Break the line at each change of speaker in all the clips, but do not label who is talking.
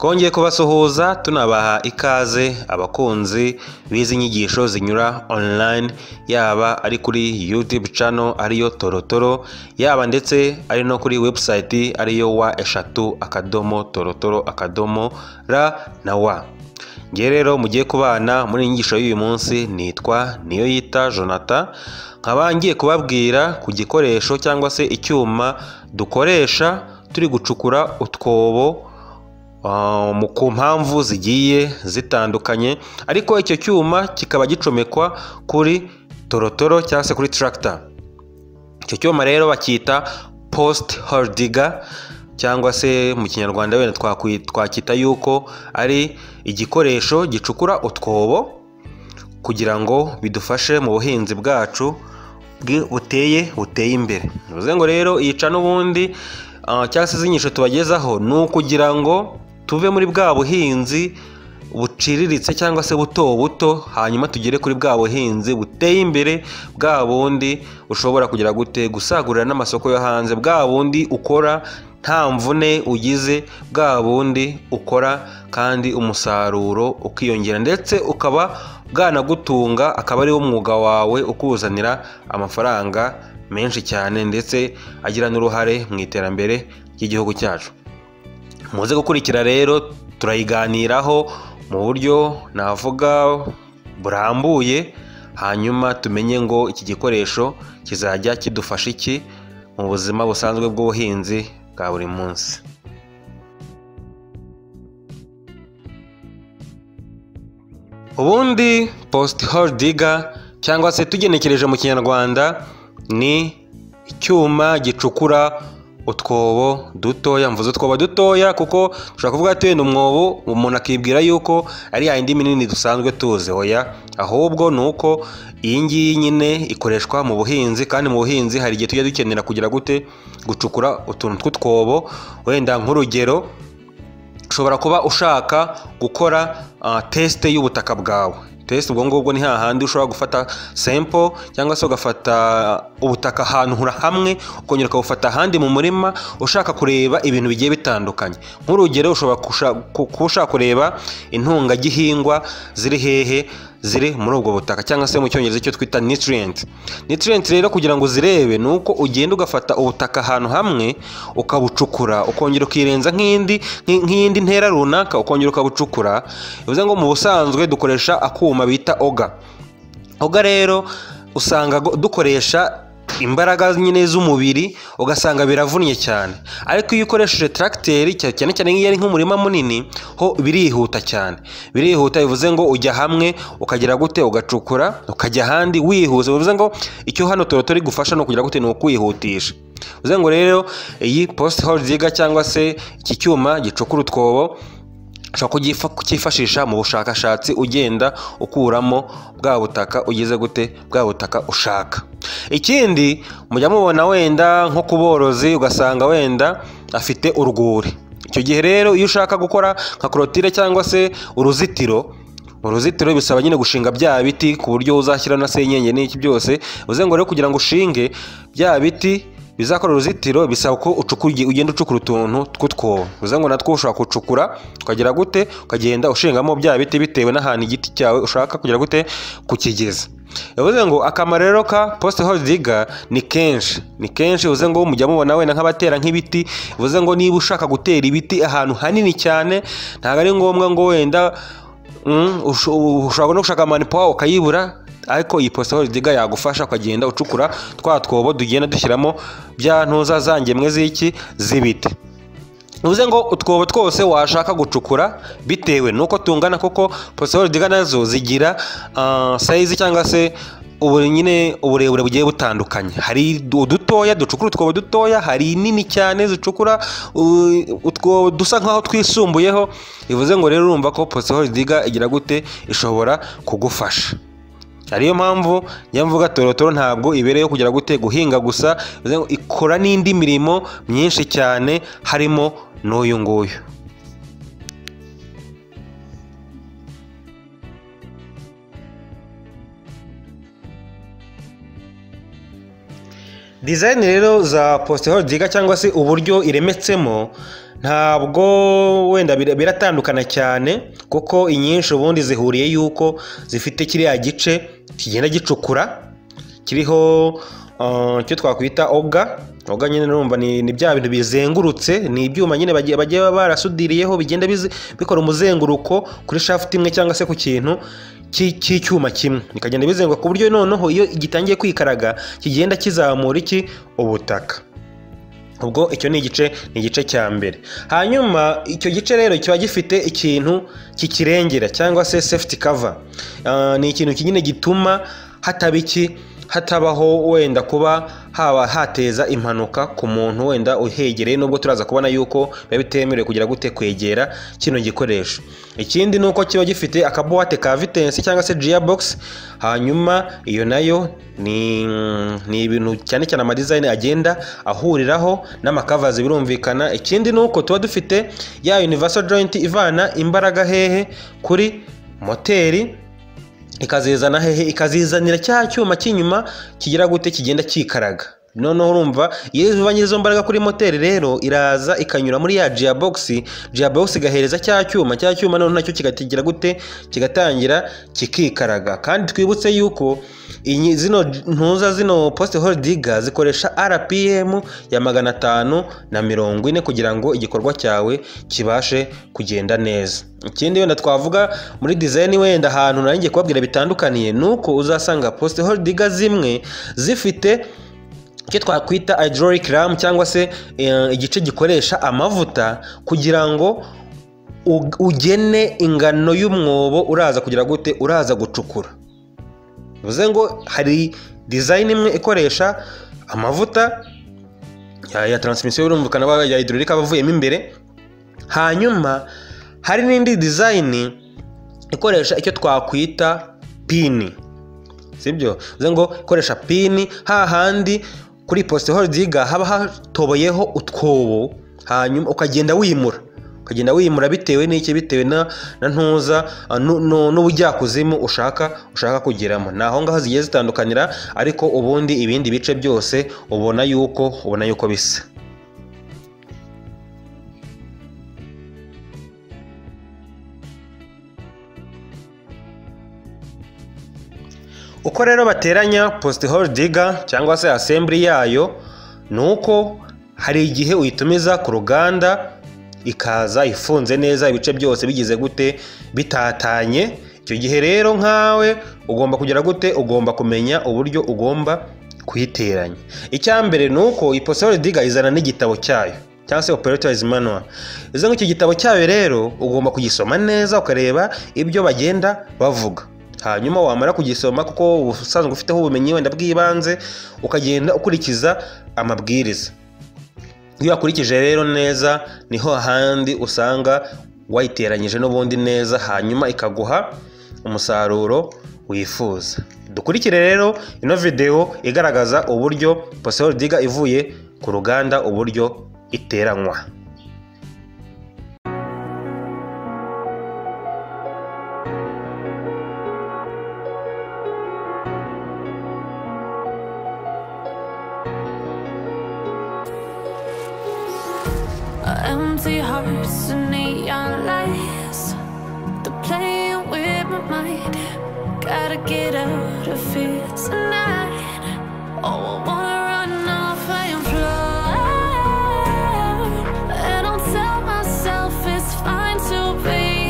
Twongeye kubasuhuza tunabaha ikaze abakunzi b'izi nyigisho zinyura online, yaba ari kuri YouTube channel ariyo Torotoro, yaba ndetse ari no kuri website ariyo wa3torotoro.ra. Ngiye rero mugiye kubana muri inyigisho y'uyu munsi, nitwa Niyoyita Jonathan, nkaba ngiye kubabwira ku gikoresho cyangwa se icyuma dukoresha turi gucukura utwobo ku mpamvu zigiye zitandukanye, ariko icyo cyuma kikaba gicomekwa kuri torotoro cyangwa se kuri tractor. Icyo cyuma rero bacyita post hole digger, cyangwa se mu kinyarwanda wenda twakwita yuko ari igikoresho gicukura utwobo kugira ngo bidufashe mu buhinzi bwacu buteye imbere. Bivuze ngo rero yica n'ubundi cyangwa se izinyisho tubagezaho ni ukugira ngo tuve muri bwa buhinzi buciriritse cyangwa se buto, hanyuma tugere kuri bwa buhinzi buteye imbere, bwa bundi ushobora kugira gute gusagurira n'amasoko yo hanze, bwa bundi ukora nta mvune ugize, bwa bundi ukora kandi umusaruro ukiyongera ndetse ukaba bwanagutunga, akaba ari wo mwuga wawe ukuzanira amafaranga menshi cyane ndetse agira n'uruhare mu iterambere ry'igihugu cyacu. Muze gukurikira rero turayiganiraho mu buryo navuga burambuye, hanyuma tumenye ngo iki gikoresho kizajya kidufasha iki mu buzima busanzwe bw'ubuhinzi bwa buri munsi. Ubundi post hole digger cyangwa se tugenekereje mu kinyarwanda ni icyuma gicukura utwobo dutoya. Mvuze utwobo dutoya kuko dushobora kuvuga ati wenda umwobo umuntu akibwira yuko ari yindi minini dusanzwe tuzi, oya, ahubwo ni uko iyi ngiyi nyine ikoreshwa mu buhinzi, kandi mu buhinzi hari igihe tujya dukenera kugira gute gucukura utuntu tw'utwobo. Wenda nk'urugero, ushobora kuba ushaka gukora test y'ubutaka bwawe. Test ubwo ngubwo ni hahandi ushobora gufata sample cyangwa se ugafata ubutaka ahantu hamwe ukongera ukabufata ahandi mu murima ushaka kureba ibintu bigiye bitandukanye. Nk'urugero, ushobora kuba ushaka kureba intungagihingwa ziri hehe, ziri muri ubwo butaka, cyangwa se mu cyongereza icyo twita nutrient. Rero kugira ngo uzirebe ni uko ugenda ugafata ubutaka ahantu hamwe ukabucukura, ukongera ukirenza nk'iyindi ntera runaka, ukongera ukabucukura. Bivuze ngo mu busanzwe dukoresha akuma bita oga rero usanga dukoresha imbaraga nyine z'umubiri, ugasanga biravunnye cyane, ariko iyo ukoresheje tracteur cyane cyane nk'iyo ari nk'umurima munini ho birihuta cyane, bivuze ngo ujya hamwe ukagira gute ugacukura, ukajya ahandi wihuse. Bivuze ngo icyo hano Torotoro igufasha no kugira gute ni ukwihutisha. Bivuze ngo rero iyi post hole digger cyangwa se iki cyuma gicukura utwobo ushobora kukifashisha mu bushakashatsi, ugenda ukuramo bwa butaka ugize gute, bwa butaka ushaka. Ikindi mujya mubona wenda nko ku borozi ugasanga wenda afite urwuri. Icyo gihe rero iyo ushaka gukora nka clôture cyangwa se uruzitiro bisaba nyine gushinga bya biti ku buryo uzashyira na senyenge n'iki byose. Bivuze ngo rero kugira ngo ushinge bya biti bizakora uruzitiro bisaba ko ugenda ucukura utuntu tw'utwobo. Bivuze ngo natwo ushobora gucukura ukagira gute ukagenda ushingamo bya biti bitewe n'ahantu igiti cyawe ushaka kugira gute kukigeza. Bivuze ngo akamaro rero ka post hole digger ni kenshi. Bivuze ngo mujya mubona wenda nk'abatera nk'ibiti. Bivuze ngo niba ushaka gutera ibiti ahantu hanini cyane, ntabwo ari ngombwa ngo wenda ushobora no gushaka manipawa ukayibura, ariko iyi post hole digger yagufasha ukagenda ucukura twa twobo tugenda dushyiramo bya ntuza zangemwe z'ibiti. Bivuze ngo utwobo twose washaka gucukura bitewe nuko tungana, kuko post hole digger nazo zigira size cyangwa se uburebure bugiye butandukanye. Hari udutoya ducukura utwobo dutoya, hari nini cyane zicukura utwobo dusa nkaho twisumbuyeho. Bivuze ngo rero urumva ko post hole digger igira gute ishobora kugufasha. Ariyo mpamvu nyamvuga Torotoro ntabwo ibereyeho kugira gute guhinga gusa, ikora n'indi mirimo myinshi cyane harimo n'uyu nguyu. design rero za post hole digger cyangwa se uburyo iremetsemo ntabwo wenda biratandukana cyane, kuko inyinshi ubundi zihuriye yuko zifite kiriya gice kigenda gicukura kiriho icyo twakwita oga nyine numva ni bya bintu bizengurutse, ni ibyuma nyine bagiye barasudiriyeho bigenda bikora umuzenguruko kuri shaft imwe cyangwa se ku kintu cy'icyuma kimwe, bikagenda bizenguruka ku buryo noneho iyo gitangiye kwikaraga kigenda kizamura ubutaka. ubwo icyo ni igice cya mbere. Hanyuma icyo gice rero kiba gifite ikintu kikirengera cyangwa se safety cover. Ni ikintu kinyine gituma hatabaho wenda kuba hateza impanuka ku muntu wenda uhegereye, nubwo turaza kubona yuko biba bitemerewe kugira gute kwegera kino gikoresho. Ikindi ni uko kiba gifite akabuwate ka vitesse cyangwa se gearbox. Hanyuma iyo nayo ni ibintu cyane cyane amadesign agenda ahuriraho n'amakavazi birumvikana. Ikindi ni uko tuba dufite ya universal joint ivana imbaraga hehe kuri moteri ikazizana hehe, ikazizanira cya cyuma cy'inyuma kigira gute kigenda kikaraga. Noneho urumva iyo ivanye izo mbaraga kuri moteri rero iraza ikanyura muri ya gearbox igahereza cya cyuma noneho nacyo kigatigira gute kigatangira kikikaraga. Kandi twibutse yuko zino post hole digger zikoresha RPM ya 540 kugira ngo igikorwa cyawe kibashe kugenda neza. Ikindi wenda twavuga muri design wenda ahantu nanjye kubabwira bitandukaniye nuko uzasanga post hole digger zimwe zifite icyo twakwita hydraulic ram cyangwa se igice gikoresha amavuta kugira ngo ugene ingano y'umwobo uraza kugira gute uraza gucukura. Bivuze ngo hari design imwe ikoresha amavuta ya transmission birumvikana ya hydraulic abavuyemo imbere. Hanyuma hari n'indi design ikoresha icyo twakwita pin, sibyo? Bivuze ngo ikoresha pin hahandi kuri post hole digger haba hatoboyeho utwobo, hanyuma ukagenda wimura bitewe n'iki, bitewe na ntuza n'ubujyakuzimu ushaka kugeramo. Naho ngaho zigiye zitandukanira, ariko ubundi ibindi bice byose ubona yuko bisa. Uko rero bateranya post hole digger cyangwa se assembly yayo nuko hari igihe uyitumiza ku ruganda ikaza ifunze neza, ibice byose bigize gute bitatanye. Icyo gihe rero nkawe ugomba kugira gute, ugomba kumenya uburyo ugomba kuyiteranya. Icyambere nuko iyi post hole digger izana n'igitabo cyayo cyangwa se operator's manual. Izo ngo iki gitabo cyayo rero ugomba kugisoma neza ukareba ibyo bagenda bavuga. Hanyuma wamara kugisoma kuko usanzwe ufiteho ubumenyi wenda bw'ibanze, ukagenda ukurikiza amabwiriza. Iyo wakurikije rero neza niho ahandi usanga wayiteranyije n'ubundi neza, hanyuma ikaguha umusaruro wifuza. Dukurikire rero ino video igaragaza uburyo post hole digger ivuye ku ruganda uburyo iteranywa.
Empty hearts and neon lights, they're playing with my mind. Gotta get out of here tonight. Oh, I wanna run off and fly, and I'll tell myself it's fine to be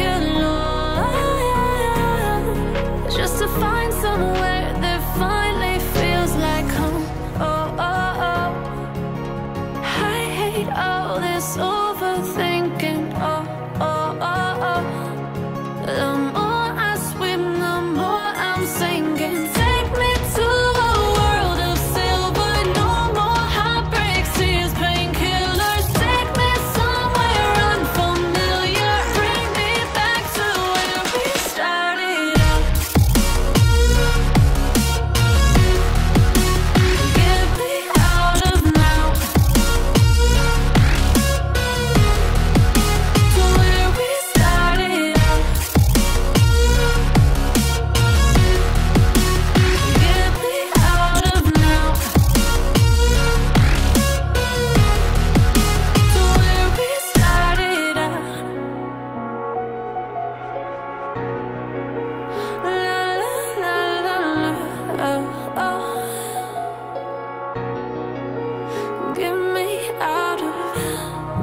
alone, just to find somewhere that finally feels like home. Oh, oh, oh. I hate all this overthinking. Oh, oh, oh, oh. The more I swim, the more I'm sinking. Take me to a world of silver. No more heartbreaks, tears, painkillers. Take me somewhere unfamiliar. Bring me back to where we started out. Get me out of now.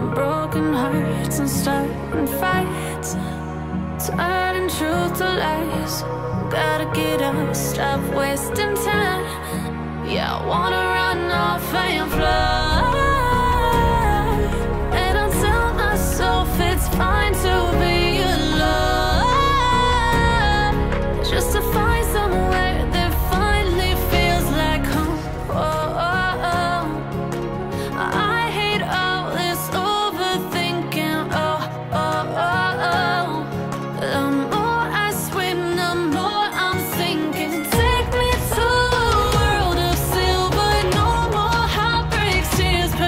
broken hearts and starting fights, turning truth to lies. Gotta get up, stop wasting time. Yeah, I wanna run off and fly. And I tell myself it's fine to be alone, just to find somewhere that finally feels like home. I hate all this overthinking. The more I swim, the more I'm sinking. Take me to a world of silver, no more heartbreaks, tears.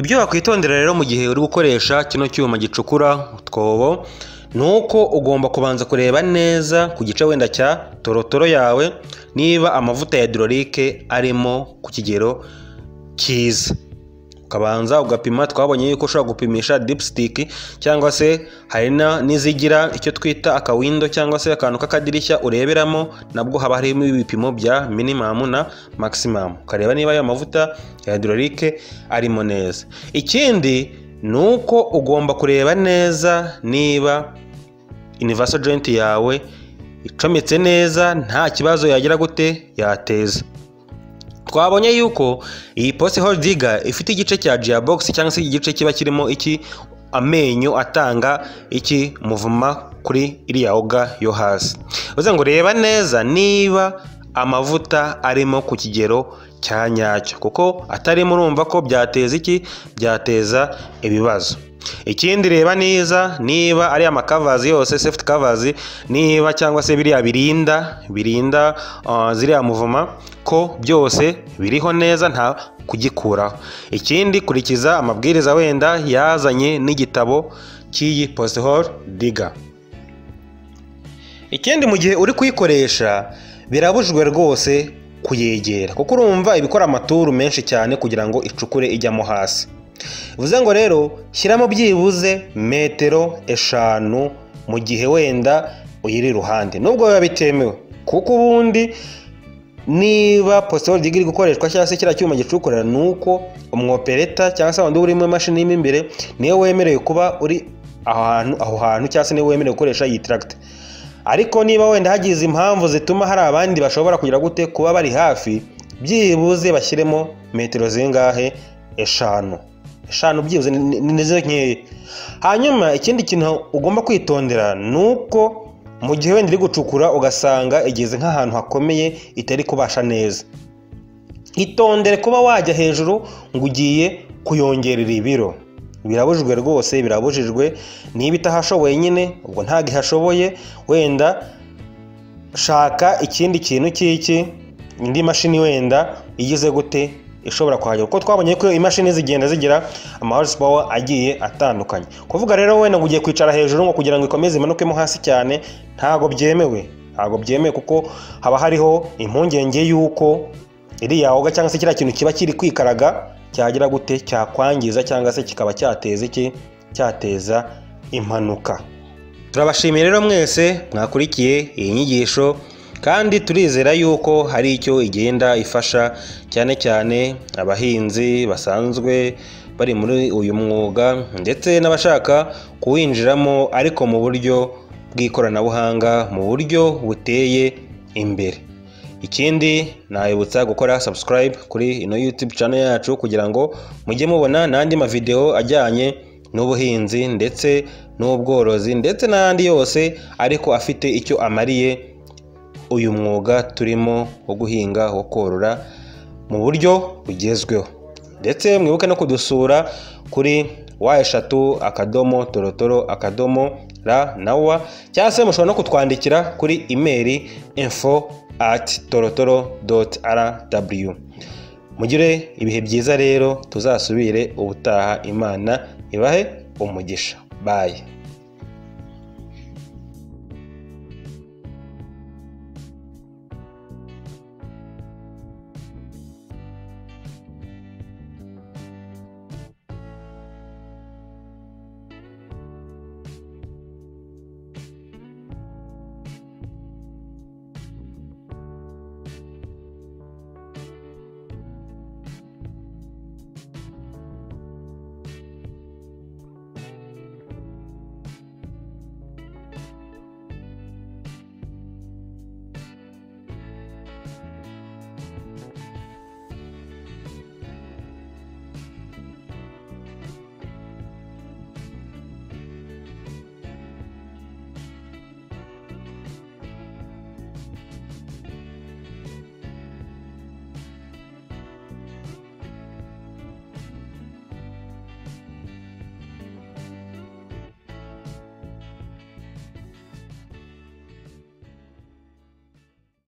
ibyo wakwitondera rero mu gihe uri gukoresha kino cyuma gicukura utwobo nuko ugomba kubanza kureba neza ku gice wenda cya torotoro yawe niba amavuta ya hydraulique arimo ku kigero cyiza, ukabanza ugapima. Twabonye yuko ushobora gupimisha dipstick cyangwa se hari n'izigira icyo twita akawindo cyangwa se akantu k'akadirishya ureberamo, nabwo haba harimo ibipimo bya minimum na maximum, ukareba niba ayo mavuta ya hydraulique arimo neza. Ikindi nuko ugomba kureba neza niba universal joint yawe icometse neza nta kibazo yagira gute yateza. Twabonye yuko iyi post hole digger ifite igice cya gearbox cyangwa se igice kiba kirimo iki amenyo atanga iki muvuma kuri iriya oga yo hasi. Uvuze ngo reba neza niba amavuta arimo ku kigero cya nyacyo, kuko atarimo urumva ko byateza iki, byateza ibibazo. Ikindi reba neza niba ari amakavazi yose safety covers niba cyangwa se biriya birinda ziriya muvuma ko byose biriho neza nta kugikuraho. Ikindi kurikiza amabwiriza wenda yazanye n'igitabo cy'iyi post hole digger. Ikindi mu gihe uri kuyikoresha birabujwe rwose kuyegera, kuko urumva ibikora amaturu menshi cyane kugira ngo icukure ijyamo hasi. Bivuze ngo rero shyiramo byibuze metero 5 mu gihe wenda uyiri iruhande, nubwo biba bitemewe, kuko ubundi niba post hole digger gukoreshwa cyangwa se kira cyuma gicukura nuko umwopereta cyangwa se wandi urimo imashini iri imbere niyo wemerewe kuba uri aho hantu cyangwa se niyo wemerewe gukoresha iyi tractor. Ariko niba wenda hagize impamvu zituma hari abandi bashobora kugira gute kuba bari hafi, byibuze bashyiremo metero zingahe 5 byibuze nizo nkeya. Hanyuma ikindi kintu ugomba kwitondera nuko mu gihe wenda uri gucukura ugasanga igeze nk'ahantu hakomeye itari kubasha neza, itondere kuba wajya hejuru ngo ugiye kuyongerera ibiro. Birabujijwe rwose, birabujijwe. Niba itahashoboye nyine ubwo ntabwo ihashoboye, wenda shaka ikindi kintu cy'iki, indi mashini wenda igize gute ishobora kuhagera, kuko twabonye ko imashini zigenda zigira horsepower agiye atandukanye. Kuvuga rero wenda ugiye kwicara hejuru ngo kugira ngo ikomeze imanukemo hasi cyane ntago byemewe, kuko haba hariho impungenge y'uko iriya oga cyangwa se kiriya kintu kiba kiri kwikaraga cyagira gute cyakwangiza cyangwa se kikaba cyateza impanuka. Turabashimiye rero mwese mwakurikiye iyi nyigisho, kandi turizera yuko hari icyo igenda ifasha cyane cyane abahinzi basanzwe bari muri uyu mwuga ndetse n'abashaka kuwinjiramo ariko mu buryo bw'ikoranabuhanga, mu buryo buteye imbere. Ikindi nabibutsa gukora subscribe kuri ino YouTube channel yacu kugira ngo mujye mubona n'andi mavideo ajyanye n'ubuhinzi ndetse n'ubworozi ndetse n'andi yose ariko afite icyo amariye uyu mwuga turimo wo guhinga, wo korora mu buryo bugezweho. Ndetse mwibuke no kudusura kuri wa@torotoro.ra cyangwa se mushobora no kutwandikira kuri email info@torotoro.rw. Mugire ibihe byiza rero, tuzasubire ubutaha. Imana ibahe umugisha. Bye.